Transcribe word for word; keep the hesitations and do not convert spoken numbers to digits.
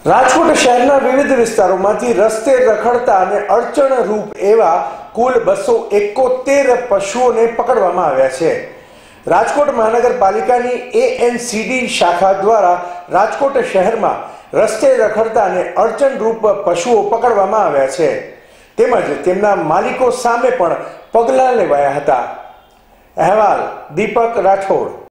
રાજકોટ શહેરના વિવિધ વિસ્તારોમાંથી રસ્તે રખડતા અને અડચણરૂપ એવા કુલ બસો એકોતેર પશુઓને પકડવામાં આવ્યા છે। રાજકોટ મહાનગરપાલિકાની એએનસીડી શાખા દ્વારા રાજકોટ શહેરમાં રસ્તે રખડતા અને અડચણરૂપ પશુઓ પકડવામાં આવ્યા છે, તેમજ તેમના માલિકો સામે પણ પગલાં લેવાયા હતા। અહેવાલ દીપક રાઠોડ।